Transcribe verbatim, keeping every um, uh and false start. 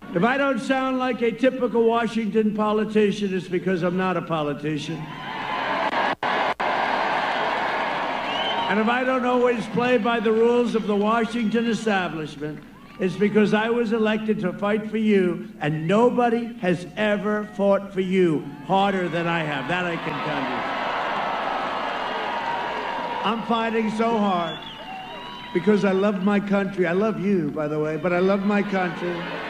If I don't sound like a typical Washington politician, it's because I'm not a politician. And if I don't always play by the rules of the Washington establishment, it's because I was elected to fight for you, and nobody has ever fought for you harder than I have. That I can tell you. I'm fighting so hard because I love my country. I love you, by the way, but I love my country.